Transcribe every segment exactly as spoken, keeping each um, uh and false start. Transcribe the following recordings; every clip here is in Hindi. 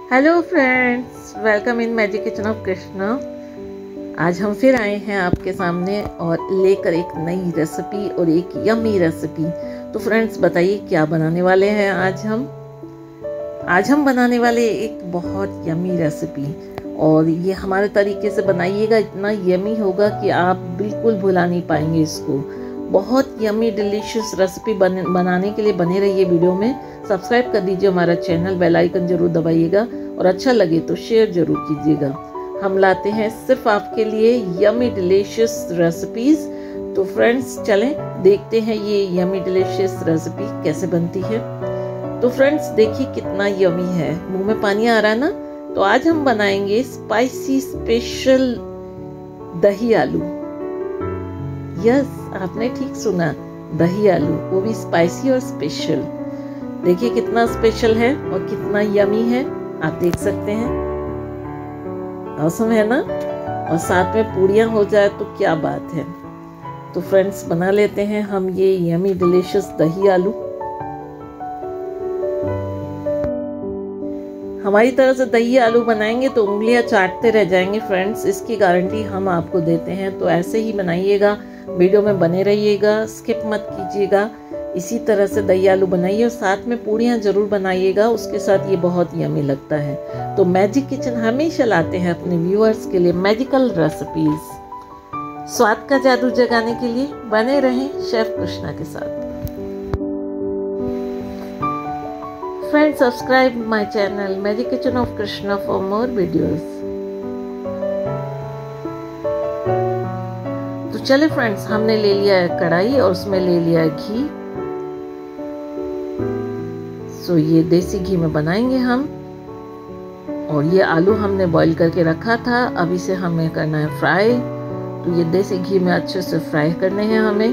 Hello friends, welcome in magic kitchen of Krishna. आज हम फिर आए हैं आपके सामने और लेकर एक नई रेसिपी और एक यम्मी रेसिपी। तो फ्रेंड्स बताइए क्या बनाने वाले हैं आज हम आज हम बनाने वाले एक बहुत यम्मी रेसिपी, और ये हमारे तरीके से बनाइएगा, इतना यम्मी होगा कि आप बिल्कुल भुला नहीं पाएंगे इसको। बहुत यम्मी डिलीशियस रेसिपी बन, बनाने के लिए बने रहिए वीडियो में। सब्सक्राइब कर दीजिए हमारा चैनल, बेल आइकन जरूर दबाइएगा और अच्छा लगे तो शेयर जरूर कीजिएगा। हम लाते हैं सिर्फ आपके लिए यम्मी डिलीशियस रेसिपीज। तो फ्रेंड्स चलें देखते हैं ये यम्मी डिलीशियस रेसिपी कैसे बनती है। तो फ्रेंड्स देखिए कितना यम्मी है, मुंह में पानी आ रहा है ना। तो आज हम बनाएंगे स्पाइसी स्पेशल दही आलू। यस, आपने ठीक सुना, दही आलू, वो भी स्पाइसी और स्पेशल। देखिए कितना स्पेशल है और कितना यमी है, आप देख सकते हैं। औसम है ना। और साथ में पूड़ियाँ हो जाए तो क्या बात है। तो फ्रेंड्स बना लेते हैं हम ये यमी डिलीशियस दही आलू। हमारी तरह से दही आलू बनाएंगे तो उंगलियां चाटते रह जाएंगे फ्रेंड्स, इसकी गारंटी हम आपको देते हैं। तो ऐसे ही बनाइएगा, वीडियो में बने रहिएगा, स्किप मत कीजिएगा। इसी तरह से दही आलू बनाइए और साथ में पूड़ियाँ जरूर बनाइएगा, उसके साथ ये बहुत यम्मी लगता है। तो मैजिक किचन हमेशा लाते हैं अपने व्यूअर्स के लिए मैजिकल रेसिपीज। स्वाद का जादू जगाने के लिए बने रहें शेफ कृष्णा के साथ। Friends subscribe my channel magic kitchen of Krishna for more videos. तो चले फ्रेंड्स, हमने ले लिया है कढ़ाई और उसमें ले लिया है घी। सो ये देसी घी में बनाएंगे हम। और ये आलू हमने बॉईल करके रखा था, अब इसे हमें करना है फ्राई। तो ये देसी घी में अच्छे से फ्राई करने हैं हमें।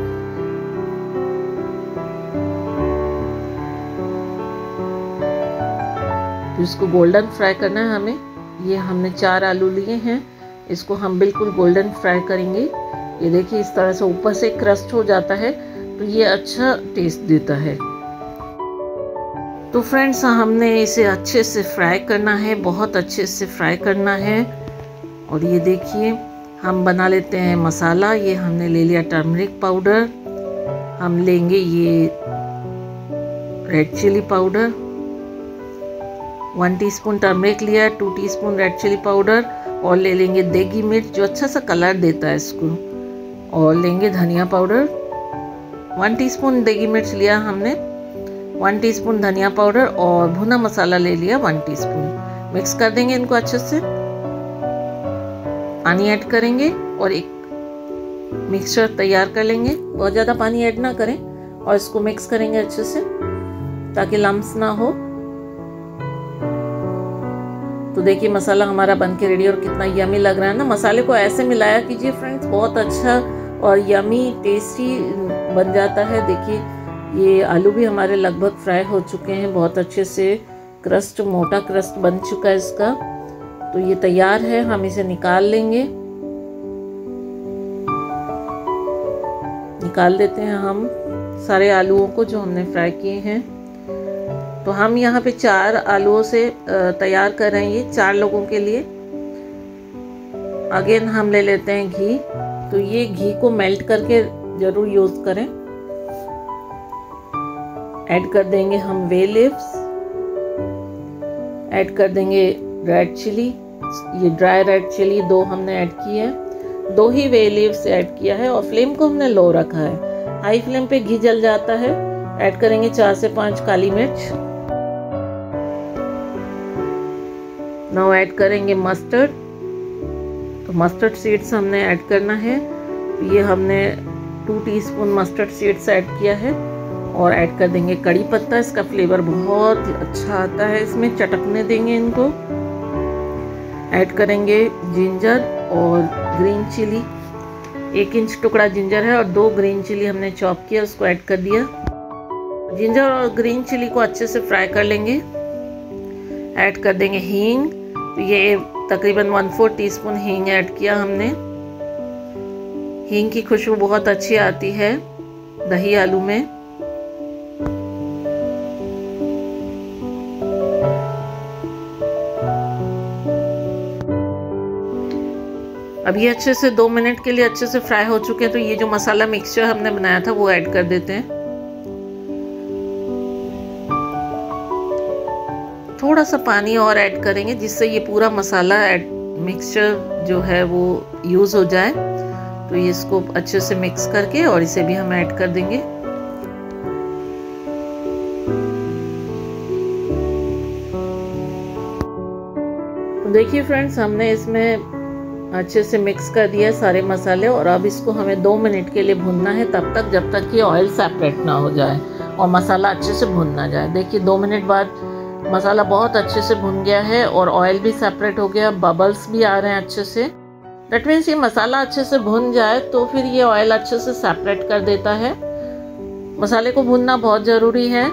तो इसको गोल्डन फ्राई करना है हमें। ये हमने चार आलू लिए हैं, इसको हम बिल्कुल गोल्डन फ्राई करेंगे। ये देखिए इस तरह से ऊपर से क्रस्ट हो जाता है तो ये अच्छा टेस्ट देता है। तो फ्रेंड्स हमने इसे अच्छे से फ्राई करना है, बहुत अच्छे से फ्राई करना है। और ये देखिए हम बना लेते हैं मसाला। ये हमने ले लिया टर्मरिक पाउडर, हम लेंगे ये red chilli powder, one teaspoon turmeric लिया, two teaspoon red chilli powder, और ले लेंगे देगी मिर्च जो अच्छा सा कलर देता है इसको, और लेंगे धनिया पाउडर। वन टीस्पून देगी मिर्च लिया हमने, वन टीस्पून धनिया पाउडर, और भुना मसाला ले लिया वन टीस्पून। मिक्स कर देंगे इनको अच्छे से, पानी ऐड करेंगे और एक मिक्सचर तैयार कर लेंगे। बहुत ज़्यादा पानी ऐड ना करें, और इसको मिक्स करेंगे अच्छे से ताकि लम्स ना हो। तो देखिए मसाला हमारा बन के रेडी और कितना यमी लग रहा है ना। मसाले को ऐसे मिलाया कीजिए फ्रेंड्स, बहुत अच्छा और यमी टेस्टी बन जाता है। देखिए ये आलू भी हमारे लगभग फ्राई हो चुके हैं, बहुत अच्छे से क्रस्ट, मोटा क्रस्ट बन चुका है इसका। तो ये तैयार है, हम इसे निकाल लेंगे। निकाल देते हैं हम सारे आलूओं को जो हमने फ्राई किए हैं। तो हम यहाँ पे चार आलूओं से तैयार कर रहे हैं, ये चार लोगों के लिए। अगेन हम ले लेते हैं घी। तो ये घी को मेल्ट करके जरूर यूज करें। ऐड कर देंगे हम वे लीव्स, ऐड कर देंगे रेड चिली, ये ड्राई रेड चिली दो हमने ऐड की है, दो ही वे लीव्स ऐड किया है, और फ्लेम को हमने लो रखा है। हाई फ्लेम पे घी जल जाता है। ऐड करेंगे चार से पांच काली मिर्च। नाउ ऐड करेंगे मस्टर्ड। तो मस्टर्ड सीड्स हमने ऐड करना है। ये हमने two teaspoon mustard seeds add किया है। और ऐड कर देंगे कड़ी पत्ता, इसका फ्लेवर बहुत अच्छा आता है, इसमें चटकने देंगे इनको। ऐड करेंगे जिंजर और ग्रीन चिली, एक इंच टुकड़ा जिंजर है और दो ग्रीन चिली हमने चॉप किया, उसको ऐड कर दिया। जिंजर और ग्रीन चिली को अच्छे से फ्राई कर लेंगे। ऐड कर देंगे हींग। तो ये तकरीबन वन फोर टीस्पून हींग ऐड किया हमने। हींग की खुशबू बहुत अच्छी आती है दही आलू में। अब ये अच्छे से दो मिनट के लिए अच्छे से फ्राई हो चुके हैं, तो ये जो मसाला मिक्सचर हमने बनाया था वो ऐड कर देते हैं। थोड़ा सा पानी और ऐड करेंगे जिससे ये पूरा मसाला ऐड मिक्सचर जो है वो यूज़ हो जाए। तो ये इसको अच्छे से मिक्स करके और इसे भी हम ऐड कर देंगे। तो देखिए फ्रेंड्स, हमने इसमें अच्छे से मिक्स कर दिया सारे मसाले और अब इसको हमें दो मिनट के लिए भूनना है, तब तक जब तक कि ऑयल सेपरेट ना हो जाए और मसाला अच्छे से भुन ना जाए। देखिए दो मिनट बाद मसाला बहुत अच्छे से भुन गया है और ऑयल भी सेपरेट हो गया, बबल्स भी आ रहे हैं अच्छे से। दैट मीन्स ये मसाला अच्छे से भुन जाए तो फिर ये ऑयल अच्छे से सेपरेट कर देता है। मसाले को भुनना बहुत ज़रूरी है।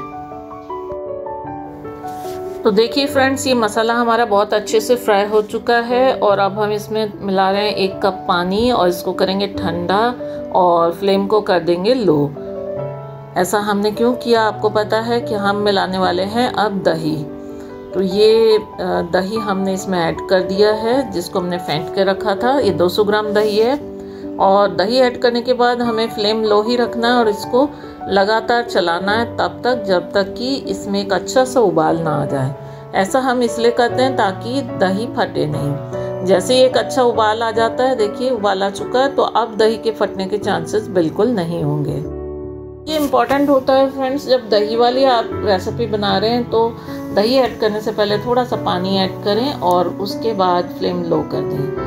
तो देखिए फ्रेंड्स, ये मसाला हमारा बहुत अच्छे से फ्राई हो चुका है और अब हम इसमें मिला रहे हैं एक कप पानी और इसको करेंगे ठंडा और फ्लेम को कर देंगे लो। ऐसा हमने क्यों किया आपको पता है कि हम मिलाने वाले हैं अब दही। तो ये दही हमने इसमें ऐड कर दिया है जिसको हमने फेंट के रखा था। ये दो सौ ग्राम दही है और दही ऐड करने के बाद हमें फ्लेम लो ही रखना है और इसको लगातार चलाना है तब तक जब तक कि इसमें एक अच्छा सा उबाल ना आ जाए। ऐसा हम इसलिए करते हैं ताकि दही फटे नहीं। जैसे ही एक अच्छा उबाल आ जाता है, देखिए उबाल आ चुका है, तो अब दही के फटने के चांसेस बिल्कुल नहीं होंगे। ये इम्पॉर्टेंट होता है फ्रेंड्स, जब दही वाली आप रेसिपी बना रहे हैं तो दही ऐड करने से पहले थोड़ा सा पानी ऐड करें और उसके बाद फ्लेम लो कर दें।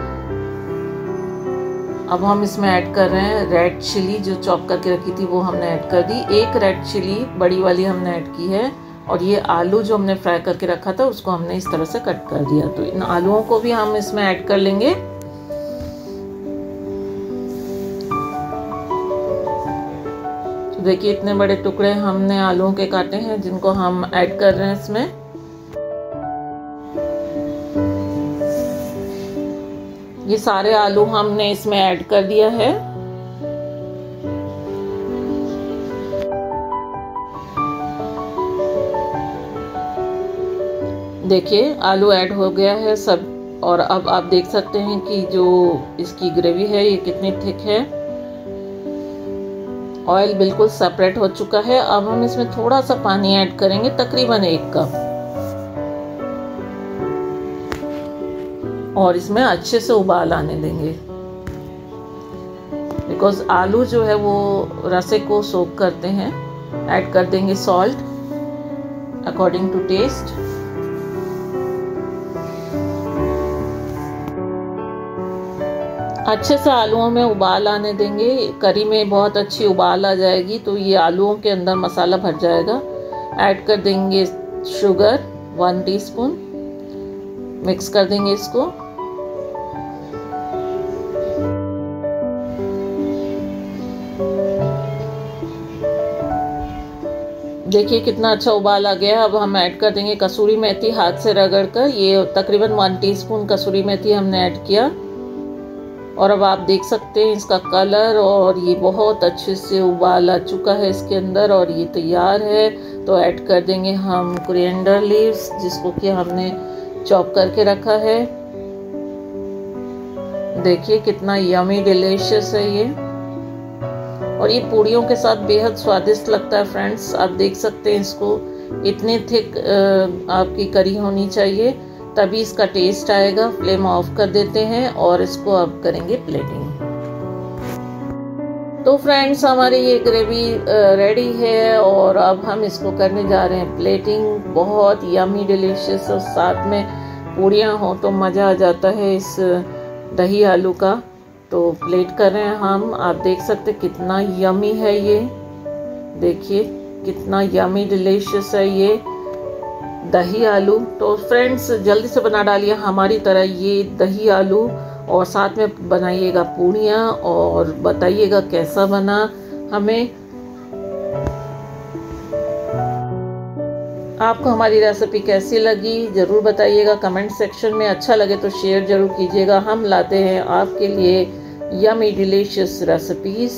अब हम इसमें ऐड कर रहे हैं रेड चिली, जो चॉप करके रखी थी वो हमने ऐड कर दी। एक रेड चिली बड़ी वाली हमने ऐड की है और ये आलू जो हमने फ्राई करके रखा था उसको हमने इस तरह से कट कर दिया। तो इन आलूओं को भी हम इसमें ऐड कर लेंगे। तो देखिए इतने बड़े टुकड़े हमने आलूओं के काटे हैं जिनको हम ऐड कर रहे हैं इसमें। ये सारे आलू हमने इसमें ऐड कर दिया है। देखिए आलू ऐड हो गया है सब और अब आप देख सकते हैं कि जो इसकी ग्रेवी है ये कितनी थिक है। ऑयल बिल्कुल सेपरेट हो चुका है। अब हम इसमें थोड़ा सा पानी ऐड करेंगे, तकरीबन एक कप, और इसमें अच्छे से उबाल आने देंगे बिकॉज आलू जो है वो रसे को सोक करते हैं। ऐड कर देंगे सॉल्ट अकॉर्डिंग टू टेस्ट। अच्छे से आलूओं में उबाल आने देंगे। करी में बहुत अच्छी उबाल आ जाएगी तो ये आलूओं के अंदर मसाला भर जाएगा। ऐड कर देंगे शुगर वन टीस्पून, मिक्स कर देंगे इसको। देखिए कितना अच्छा उबाल आ गया। अब हम ऐड कर देंगे कसूरी मेथी, हाथ से रगड़कर। ये तकरीबन वन टीस्पून कसूरी मेथी हमने ऐड किया और अब आप देख सकते हैं इसका कलर, और ये बहुत अच्छे से उबाल आ चुका है इसके अंदर और ये तैयार है। तो ऐड कर देंगे हम कोरिएंडर लीव्स जिसको कि हमने चॉप करके रखा है। देखिए कितना यमी डिलीशियस है ये, और ये पूड़ियों के साथ बेहद स्वादिष्ट लगता है फ्रेंड्स। आप देख सकते हैं इसको, इतनी थिक आपकी करी होनी चाहिए तभी इसका टेस्ट आएगा। फ्लेम ऑफ कर देते हैं और इसको अब करेंगे प्लेटिंग। तो फ्रेंड्स हमारी ये ग्रेवी रेडी है और अब हम इसको करने जा रहे हैं प्लेटिंग। बहुत यमी डिलीशियस, और साथ में पूड़ियाँ हो तो मज़ा आ जाता है इस दही आलू का। तो प्लेट कर रहे हैं हम। आप देख सकते कितना यमी है ये, देखिए कितना यमी डिलीशियस है ये दही आलू। तो फ्रेंड्स जल्दी से बना डालिए हमारी तरह ये दही आलू, और साथ में बनाइएगा पूड़ियाँ और बताइएगा कैसा बना हमें। आपको हमारी रेसिपी कैसी लगी ज़रूर बताइएगा कमेंट सेक्शन में। अच्छा लगे तो शेयर ज़रूर कीजिएगा। हम लाते हैं आपके लिए yummy delicious recipes.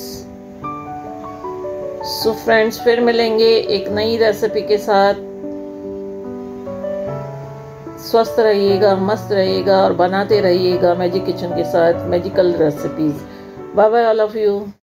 So friends फिर मिलेंगे एक नई रेसिपी के साथ। स्वस्थ रहिएगा, मस्त रहिएगा और बनाते रहिएगा मैजिक किचन के साथ magical recipes. Bye bye all of you.